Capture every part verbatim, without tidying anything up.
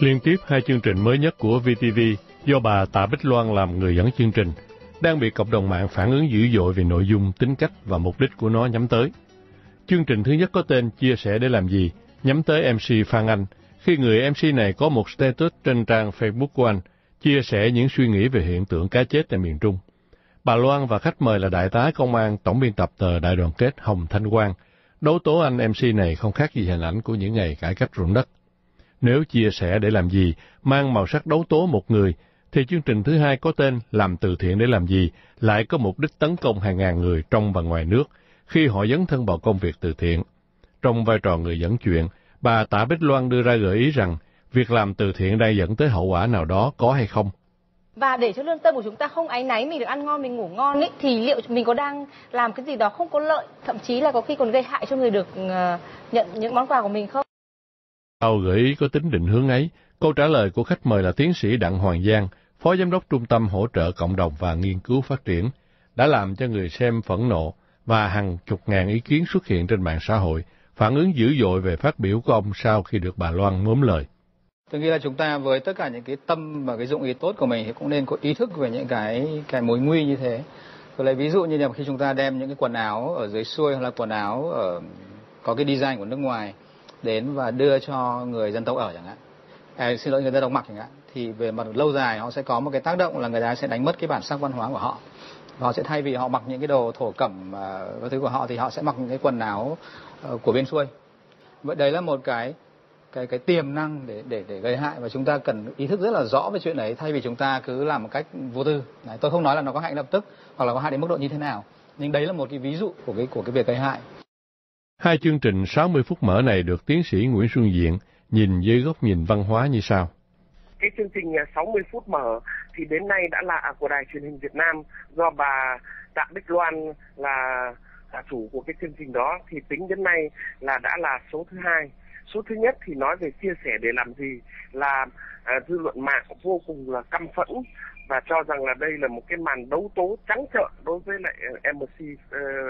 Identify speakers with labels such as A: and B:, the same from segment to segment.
A: Liên tiếp hai chương trình mới nhất của vê tê vê do bà Tạ Bích Loan làm người dẫn chương trình đang bị cộng đồng mạng phản ứng dữ dội về nội dung, tính cách và mục đích của nó nhắm tới. Chương trình thứ nhất có tên Chia sẻ để làm gì, nhắm tới em xê Phan Anh, khi người em xê này có một status trên trang Facebook của anh, chia sẻ những suy nghĩ về hiện tượng cá chết tại miền Trung. Bà Loan và khách mời là Đại tá Công an, tổng biên tập tờ Đại Đoàn Kết Hồng Thanh Quang, đấu tố anh em xê này không khác gì hình ảnh của những ngày cải cách ruộng đất. Nếu chia sẻ để làm gì, mang màu sắc đấu tố một người, thì chương trình thứ hai có tên Làm từ thiện để làm gì, lại có mục đích tấn công hàng ngàn người trong và ngoài nước, khi họ dấn thân vào công việc từ thiện. Trong vai trò người dẫn chuyện, bà Tạ Bích Loan đưa ra gợi ý rằng, việc làm từ thiện đang dẫn tới hậu quả nào đó có hay không?
B: Và để cho lương tâm của chúng ta không áy náy, mình được ăn ngon, mình ngủ ngon ấy, thì liệu mình có đang làm cái gì đó không có lợi, thậm chí là có khi còn gây hại cho người được uh, nhận những món quà của mình không?
A: Sau gợi ý có tính định hướng ấy, câu trả lời của khách mời là tiến sĩ Đặng Hoàng Giang, Phó Giám đốc Trung tâm Hỗ trợ Cộng đồng và Nghiên cứu Phát triển, đã làm cho người xem phẫn nộ và hàng chục ngàn ý kiến xuất hiện trên mạng xã hội, phản ứng dữ dội về phát biểu của ông sau khi được bà Loan mớm lời.
C: Tôi nghĩ là chúng ta với tất cả những cái tâm và cái dụng ý tốt của mình thì cũng nên có ý thức về những cái cái mối nguy như thế. Tôi lấy ví dụ như là khi chúng ta đem những cái quần áo ở dưới xuôi hoặc là quần áo ở có cái design của nước ngoài đến và đưa cho người dân tộc ở chẳng hạn, à, xin lỗi người dân tộc mặc chẳng hạn, thì về mặt lâu dài họ sẽ có một cái tác động là người ta sẽ đánh mất cái bản sắc văn hóa của họ. Họ sẽ thay vì họ mặc những cái đồ thổ cẩm và uh, thứ của họ thì họ sẽ mặc những cái quần áo uh, của bên xuôi. Vậy đấy là một cái cái cái tiềm năng để để để gây hại, và chúng ta cần ý thức rất là rõ về chuyện đấy, thay vì chúng ta cứ làm một cách vô tư. Đấy, tôi không nói là nó có hại lập tức hoặc là có hại đến mức độ như thế nào, nhưng đấy là một cái ví dụ của cái của cái việc gây hại.
A: Hai chương trình sáu mươi phút mở này được tiến sĩ Nguyễn Xuân Diện nhìn dưới góc nhìn văn hóa như sau.
D: Cái chương trình sáu mươi phút mở thì đến nay đã là của Đài Truyền hình Việt Nam, do bà Tạ Bích Loan là chủ của cái chương trình đó, thì tính đến nay là đã là số thứ hai. Số thứ nhất thì nói về chia sẻ để làm gì, là à, dư luận mạng vô cùng là căm phẫn và cho rằng là đây là một cái màn đấu tố trắng trợn đối với lại em xê uh,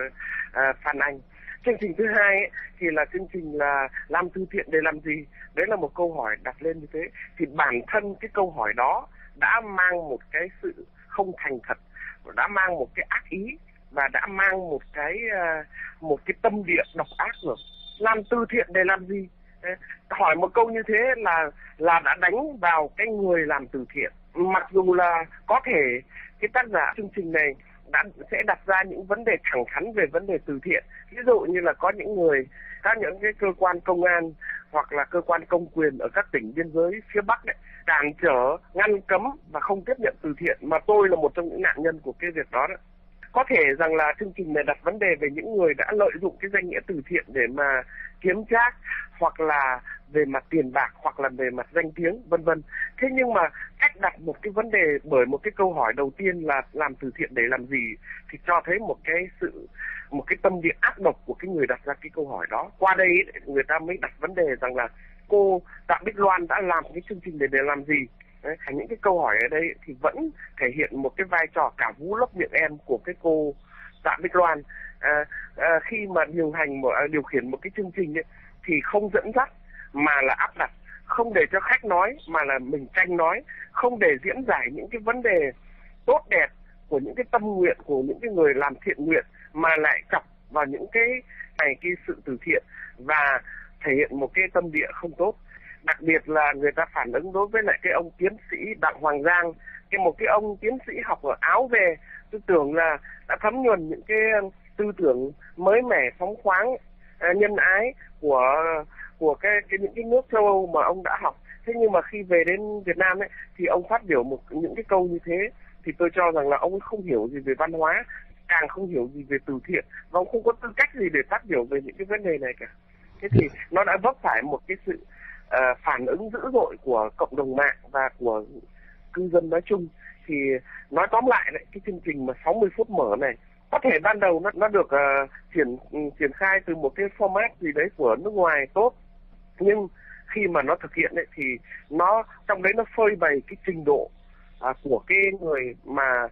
D: uh, Phan Anh. Chương trình thứ hai ấy, thì là chương trình là làm từ thiện để làm gì? Đấy là một câu hỏi đặt lên như thế. Thì bản thân cái câu hỏi đó đã mang một cái sự không thành thật, đã mang một cái ác ý và đã mang một cái uh, một cái tâm địa độc ác rồi. Làm từ thiện để làm gì? Hỏi một câu như thế là là đã đánh vào cái người làm từ thiện. Mặc dù là có thể cái tác giả chương trình này đã sẽ đặt ra những vấn đề thẳng thắn về vấn đề từ thiện, ví dụ như là có những người, các những cái cơ quan công an hoặc là cơ quan công quyền ở các tỉnh biên giới phía Bắc đấy cản trở, ngăn cấm và không tiếp nhận từ thiện, mà tôi là một trong những nạn nhân của cái việc đó đó. Có thể rằng là chương trình này đặt vấn đề về những người đã lợi dụng cái danh nghĩa từ thiện để mà kiếm trác, hoặc là về mặt tiền bạc, hoặc là về mặt danh tiếng, vân vân. Thế nhưng mà cách đặt một cái vấn đề bởi một cái câu hỏi đầu tiên là làm từ thiện để làm gì thì cho thấy một cái sự một cái tâm địa ác độc của cái người đặt ra cái câu hỏi đó. Qua đây người ta mới đặt vấn đề rằng là cô Tạ Bích Loan đã làm cái chương trình để để làm gì. Đấy, những cái câu hỏi ở đây thì vẫn thể hiện một cái vai trò cả vú lấp miệng em của cái cô Tạ Bích Loan. À, à, khi mà điều hành một, điều khiển một cái chương trình ấy, thì không dẫn dắt mà là áp đặt, không để cho khách nói mà là mình tranh nói, không để diễn giải những cái vấn đề tốt đẹp của những cái tâm nguyện của những cái người làm thiện nguyện, mà lại chọc vào những cái này cái sự từ thiện và thể hiện một cái tâm địa không tốt. Đặc biệt là người ta phản ứng đối với lại cái ông tiến sĩ Đặng Hoàng Giang, cái một cái ông tiến sĩ học ở Áo về, tôi tưởng là đã thấm nhuần những cái tư tưởng mới mẻ, phóng khoáng, nhân ái của của cái, cái những cái nước châu Âu mà ông đã học. Thế nhưng mà khi về đến Việt Nam ấy thì ông phát biểu một những cái câu như thế thì tôi cho rằng là ông không hiểu gì về văn hóa, càng không hiểu gì về từ thiện, và ông không có tư cách gì để phát biểu về những cái vấn đề này cả. Thế thì nó đã vấp phải một cái sự uh, phản ứng dữ dội của cộng đồng mạng và của cư dân nói chung. Thì nói tóm lại đấy, cái chương trình mà sáu mươi phút mở này có thể ban đầu nó nó được uh, triển triển khai từ một cái format gì đấy của nước ngoài tốt, nhưng khi mà nó thực hiện đấy thì nó trong đấy nó phơi bày cái trình độ uh, của cái người mà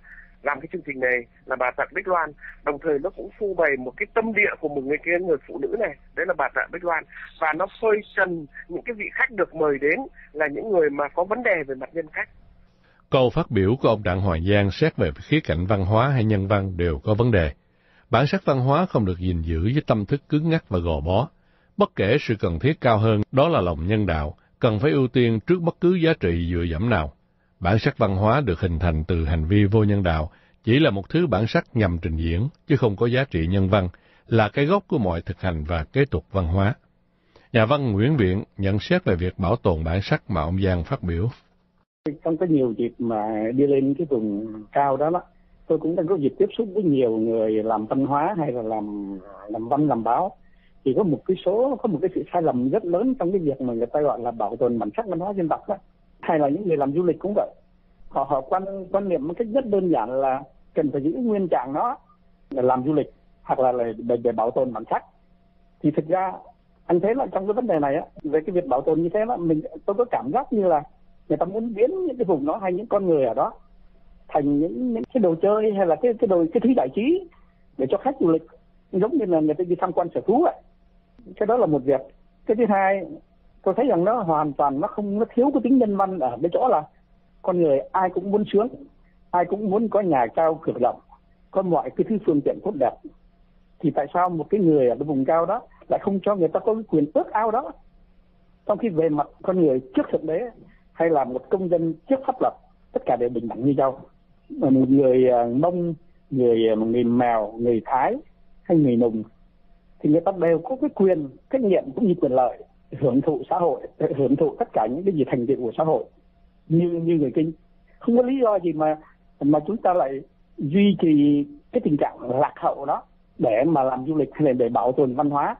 D: làm cái chương trình này là bà Tạ Bích Loan, đồng thời nó cũng phô bày một cái tâm địa của một người kia người phụ nữ này, đấy là bà Tạ Bích Loan, và nó phơi trần những cái vị khách được mời đến là những người mà có vấn đề về mặt nhân cách.
A: Câu phát biểu của ông Đặng Hoàng Giang xét về khía cạnh văn hóa hay nhân văn đều có vấn đề. Bản sắc văn hóa không được gìn giữ với tâm thức cứng ngắc và gò bó. Bất kể sự cần thiết cao hơn, đó là lòng nhân đạo, cần phải ưu tiên trước bất cứ giá trị dựa dẫm nào. Bản sắc văn hóa được hình thành từ hành vi vô nhân đạo, chỉ là một thứ bản sắc nhằm trình diễn, chứ không có giá trị nhân văn, là cái gốc của mọi thực hành và kế tục văn hóa. Nhà văn Nguyễn Viện nhận xét về việc bảo tồn bản sắc mà ông Giang phát biểu.
E: Trong cái nhiều dịp mà đi lên cái vùng cao đó, đó tôi cũng đã có dịp tiếp xúc với nhiều người làm văn hóa hay là làm làm văn làm báo, thì có một cái số có một cái sự sai lầm rất lớn trong cái việc mà người ta gọi là bảo tồn bản sắc văn hóa dân tộc đó. Hay là những người làm du lịch cũng vậy, họ họ quan quan niệm một cách rất đơn giản là cần phải giữ nguyên trạng nó để làm du lịch hoặc là để, để bảo tồn bản sắc. Thì thực ra anh thấy là trong cái vấn đề này á, về cái việc bảo tồn như thế đó, mình tôi có cảm giác như là người ta muốn biến những cái vùng đó hay những con người ở đó thành những, những cái đồ chơi hay là cái cái đồ cái thứ giải trí để cho khách du lịch, giống như là người ta đi tham quan sở thú vậy. Cái đó là một việc. Cái thứ hai, tôi thấy rằng nó hoàn toàn nó không nó thiếu cái tính nhân văn ở cái chỗ là con người ai cũng muốn sướng, ai cũng muốn có nhà cao cửa rộng, có mọi cái thứ phương tiện tốt đẹp. Thì tại sao một cái người ở cái vùng cao đó lại không cho người ta có cái quyền ước ao đó? Trong khi về mặt con người trước thực tế hay là một công dân trước pháp luật, tất cả đều bình đẳng như nhau. Một người Mông, người người Mèo, người Thái hay người Nùng thì người ta đều có cái quyền, trách nhiệm cũng như quyền lợi hưởng thụ xã hội, hưởng thụ tất cả những cái gì thành tựu của xã hội như như người Kinh. Không có lý do gì mà mà chúng ta lại duy trì cái tình trạng lạc hậu đó để mà làm du lịch hay là để bảo tồn văn hóa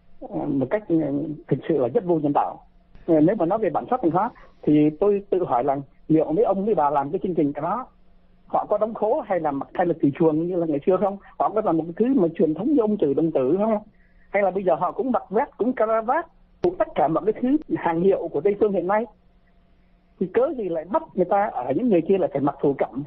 E: một cách thực sự là rất vô nhân đạo. Nếu mà nói về bản sắc văn hóa thì tôi tự hỏi là liệu mấy ông mấy bà làm cái chương trình đó họ có đóng khố hay là hay là từ chuồng như là ngày xưa không? Họ có làm một cái thứ mà truyền thống như ông Trừ Đồng Tử không? Hay là bây giờ họ cũng mặc vest, cũng caravat, cũng tất cả mọi cái thứ hàng hiệu của Tây Phương hiện nay? Thì cớ gì lại bắt người ta ở những người kia lại phải mặc thổ cẩm?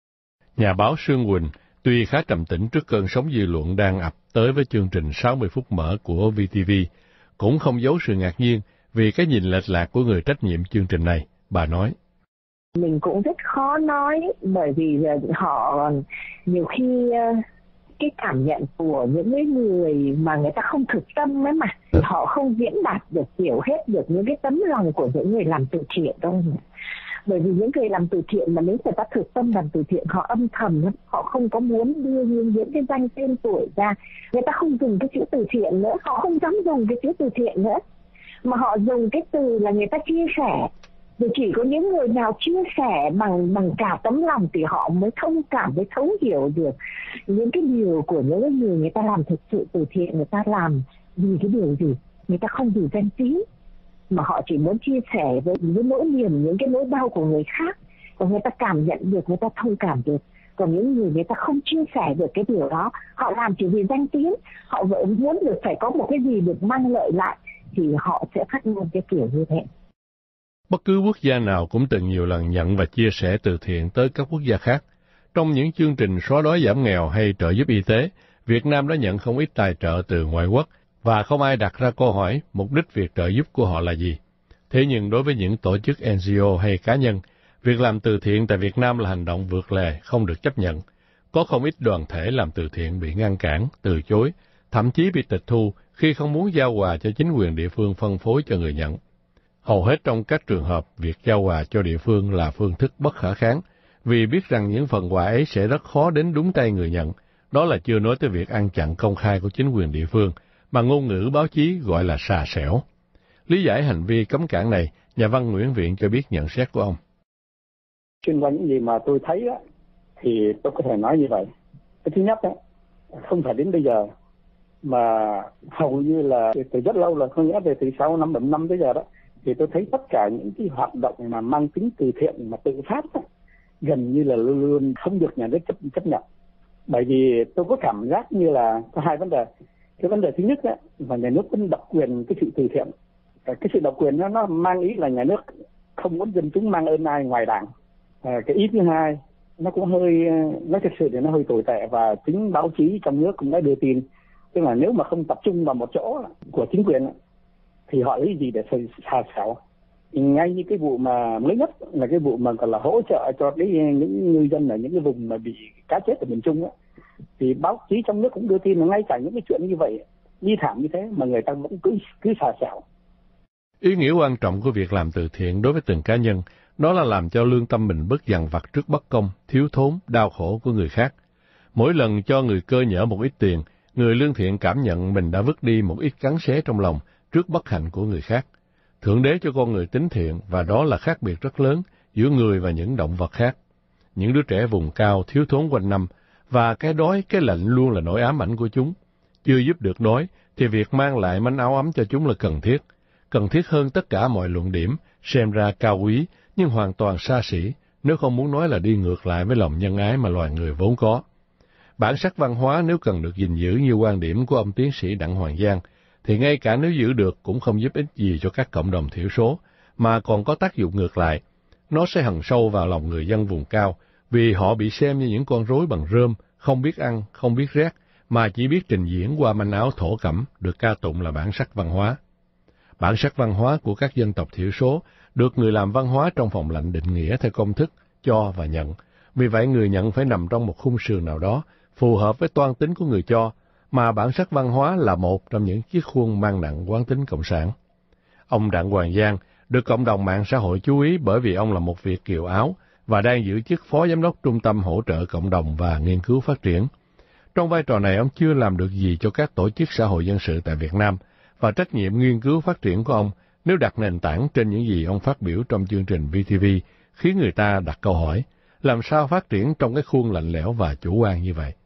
A: Nhà báo Sương Quỳnh tuy khá trầm tĩnh trước cơn sóng dư luận đang ập tới với chương trình sáu mươi phút mở của vê tê vê, cũng không giấu sự ngạc nhiên vì cái nhìn lệch lạc của người trách nhiệm chương trình này. Bà nói:
F: Mình cũng rất khó nói, bởi vì họ nhiều khi cái cảm nhận của những người mà người ta không thực tâm ấy mà, họ không diễn đạt được, hiểu hết được những cái tấm lòng của những người làm từ thiện đâu. Bởi vì những người làm từ thiện mà nếu người ta thực tâm làm từ thiện, họ âm thầm, họ không có muốn đưa những cái danh tên tuổi ra. Người ta không dùng cái chữ từ thiện nữa, họ không dám dùng cái chữ từ thiện nữa, mà họ dùng cái từ là người ta chia sẻ. Rồi chỉ có những người nào chia sẻ bằng bằng cả tấm lòng thì họ mới thông cảm, mới thấu hiểu được những cái điều của những người người ta làm thực sự từ thiện. Người ta làm vì cái điều gì? Người ta không vì danh tiếng, mà họ chỉ muốn chia sẻ với những nỗi niềm, những cái nỗi đau của người khác, và người ta cảm nhận được, người ta thông cảm được. Còn những người người ta không chia sẻ được cái điều đó, họ làm chỉ vì danh tiếng, họ vẫn muốn được phải có một cái gì được mang lợi lại, thì họ sẽ phát ngôn cái kiểu như thế.
A: Bất cứ quốc gia nào cũng từng nhiều lần nhận và chia sẻ từ thiện tới các quốc gia khác. Trong những chương trình xóa đói giảm nghèo hay trợ giúp y tế, Việt Nam đã nhận không ít tài trợ từ ngoại quốc, và không ai đặt ra câu hỏi mục đích việc trợ giúp của họ là gì. Thế nhưng đối với những tổ chức en giê ô hay cá nhân, việc làm từ thiện tại Việt Nam là hành động vượt lề, không được chấp nhận. Có không ít đoàn thể làm từ thiện bị ngăn cản, từ chối, thậm chí bị tịch thu khi không muốn giao quà cho chính quyền địa phương phân phối cho người nhận. Hầu hết trong các trường hợp, việc giao quà cho địa phương là phương thức bất khả kháng, vì biết rằng những phần quà ấy sẽ rất khó đến đúng tay người nhận. Đó là chưa nói tới việc ăn chặn công khai của chính quyền địa phương, mà ngôn ngữ báo chí gọi là xà xẻo. Lý giải hành vi cấm cản này, nhà văn Nguyễn Viện cho biết nhận xét của ông.
E: Xuyên qua những gì mà tôi thấy á, thì tôi có thể nói như vậy. Cái thứ nhất á, không phải đến bây giờ, mà hầu như là từ rất lâu, là không nhớ về từ sau năm bảy năm tới giờ đó, thì tôi thấy tất cả những cái hoạt động mà mang tính từ thiện mà tự phát đó, gần như là luôn luôn không được nhà nước chấp, chấp nhận. Bởi vì tôi có cảm giác như là có hai vấn đề. Cái vấn đề thứ nhất đó, là nhà nước vẫn độc quyền cái sự từ thiện. Cái sự độc quyền đó, nó mang ý là nhà nước không muốn dân chúng mang ơn ai ngoài đảng. À, cái ý thứ hai nó cũng hơi, nó thực sự thì nó hơi tồi tệ, và chính báo chí trong nước cũng đã đưa tin, tức là nếu mà không tập trung vào một chỗ của chính quyền thì họ lấy gì để xà xẻo. Ngay như cái vụ mà mới nhất là cái vụ mà còn là hỗ trợ cho cái những ngư dân ở những cái vùng mà bị cá chết ở miền Trung á, thì báo chí trong nước cũng đưa tin là ngay cả những cái chuyện như vậy, bi thảm như thế mà người ta vẫn cứ cứ xà xẻo.
A: Ý nghĩa quan trọng của việc làm từ thiện đối với từng cá nhân, đó là làm cho lương tâm mình bớt dằn vặt trước bất công, thiếu thốn, đau khổ của người khác. Mỗi lần cho người cơ nhỡ một ít tiền, người lương thiện cảm nhận mình đã vứt đi một ít cắn xé trong lòng trước bất hạnh của người khác. Thượng đế cho con người tính thiện, và đó là khác biệt rất lớn giữa người và những động vật khác. Những đứa trẻ vùng cao thiếu thốn quanh năm, và cái đói, cái lạnh luôn là nỗi ám ảnh của chúng. Chưa giúp được đói, thì việc mang lại manh áo ấm cho chúng là cần thiết. Cần thiết hơn tất cả mọi luận điểm, xem ra cao quý, nhưng hoàn toàn xa xỉ, nếu không muốn nói là đi ngược lại với lòng nhân ái mà loài người vốn có. Bản sắc văn hóa nếu cần được gìn giữ như quan điểm của ông tiến sĩ Đặng Hoàng Giang, thì ngay cả nếu giữ được cũng không giúp ích gì cho các cộng đồng thiểu số, mà còn có tác dụng ngược lại. Nó sẽ hằn sâu vào lòng người dân vùng cao, vì họ bị xem như những con rối bằng rơm, không biết ăn, không biết rác, mà chỉ biết trình diễn qua manh áo thổ cẩm, được ca tụng là bản sắc văn hóa. Bản sắc văn hóa của các dân tộc thiểu số được người làm văn hóa trong phòng lạnh định nghĩa theo công thức cho và nhận. Vì vậy người nhận phải nằm trong một khung sườn nào đó, phù hợp với toan tính của người cho, mà bản sắc văn hóa là một trong những chiếc khuôn mang nặng quán tính cộng sản. Ông Đặng Hoàng Giang được cộng đồng mạng xã hội chú ý bởi vì ông là một Việt kiều Áo và đang giữ chức Phó Giám đốc Trung tâm Hỗ trợ Cộng đồng và Nghiên cứu Phát triển. Trong vai trò này, ông chưa làm được gì cho các tổ chức xã hội dân sự tại Việt Nam, và trách nhiệm nghiên cứu phát triển của ông nếu đặt nền tảng trên những gì ông phát biểu trong chương trình vê tê vê khiến người ta đặt câu hỏi, làm sao phát triển trong cái khuôn lạnh lẽo và chủ quan như vậy?